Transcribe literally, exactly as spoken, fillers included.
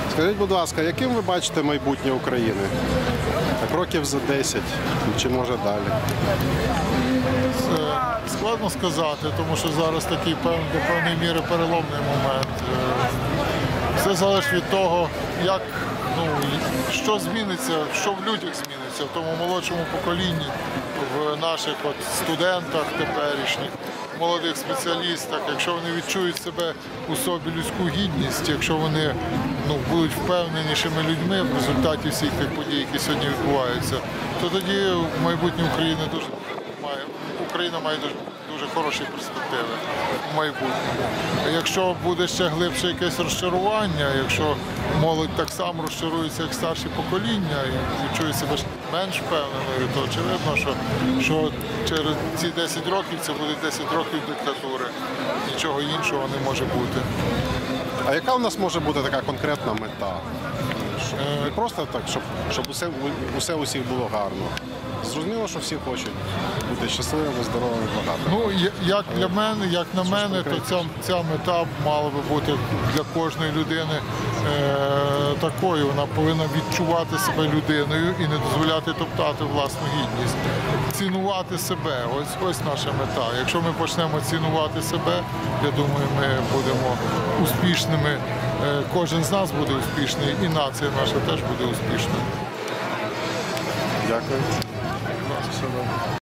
Скажіть, будь ласка, яким ви бачите майбутнє України? Так, років за десять, чи може далі? Це складно сказати, тому що зараз такий пев- до певної міри переломний момент. Е, Все залежить від того, як, ну, і що зміниться, що в людях зміниться, в тому молодшому поколінні, в наших от студентах теперішніх, молодих спеціалістах, якщо вони відчують себе у собі людську гідність, якщо вони ну, будуть впевненішими людьми в результаті всіх тих подій, які сьогодні відбуваються, то тоді майбутнє України дуже має Україна має дуже, дуже хороші перспективи в майбутньому. Якщо буде ще глибше якесь розчарування, якщо молодь так само розчарується, як старші покоління, і відчує себе менш впевненою, то очевидно, що, що через ці десять років це буде десять років диктатури. Нічого іншого не може бути. А яка у нас може бути така конкретна мета? Не просто так, щоб, щоб усе, усе усіх було гарно. Зрозуміло, що всі хочуть бути щасливими, здоровими, багатими. Ну, я- як для мене, як на мене, то ця, ця мета мала би бути для кожної людини е, такою. Вона повинна відчувати себе людиною і не дозволяти топтати власну гідність. Цінувати себе. Ось, ось наша мета. Якщо ми почнемо цінувати себе, я думаю, ми будемо успішними. Е, кожен з нас буде успішний, і нація наша теж буде успішною. Дякую. Все добре.